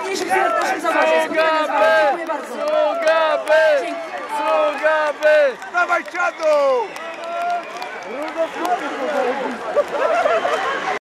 najpiękniejsze chwile w naszym zawodzie. Dziękuję bardzo. Sługaby! Dawaj, siadu!